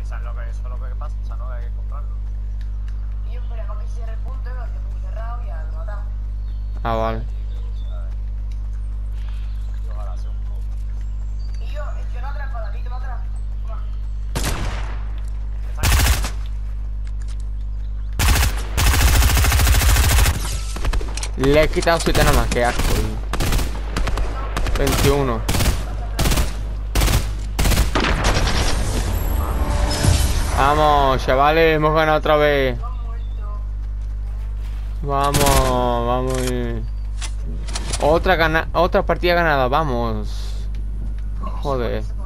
¿Sabes lo que, eso es lo que pasa? O sea, no hay que comprarlo. Y yo esperemos que cierre el punto, lo que muy cerrado y ya lo matamos. Ah, vale. Y ojalá sea un poco. Y yo no atrás, paladito, no atrás. Toma. Está aquí. Le he quitado 7 nada más, que asco. 21. Vamos, chavales, hemos ganado otra vez. No han muerto. Vamos. Otra partida ganada, vamos. Joder.